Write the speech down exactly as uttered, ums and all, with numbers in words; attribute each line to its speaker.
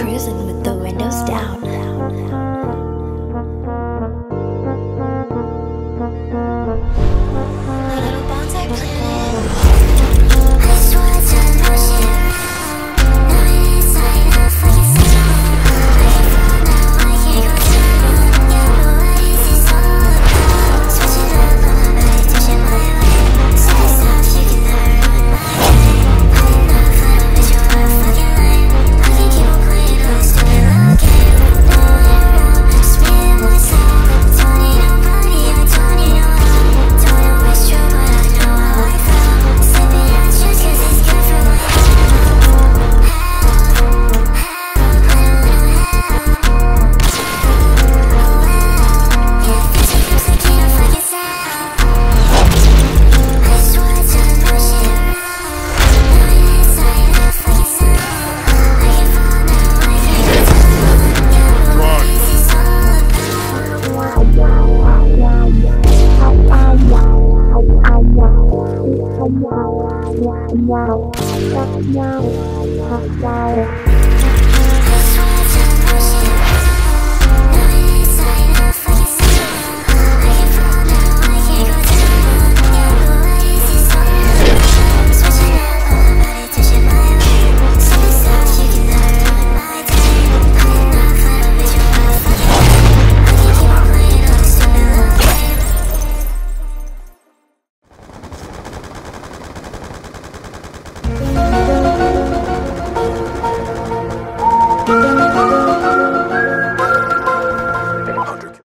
Speaker 1: cruising with the windows down. My little bonsai planet. I swore to turn no shit around. Now inside I fucking sound. I can fall now, I can't go down. Yeah, but what is this all about? Switching up on my back, touching my way. Say stop, she can never ruin my day. I did not find a bitch, you are fucking lame. I can keep on playing on this stupid little game. No one around, just me and myself. Don't need nobody, I don't need no help. Don't know it's true, but I know how I felt. Slipping on shoes cause it's good for my health. Help, help, I don't know help. Oh well, yeah, fancy comes like ain't no fucking sound. I swore to turn no shit around. Now inside I fucking sound. I can fall now, I can't go down. Yeah, but what is this all about?